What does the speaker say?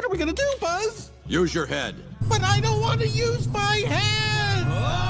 are we gonna do, Buzz? Use your head. But I don't want to use my head!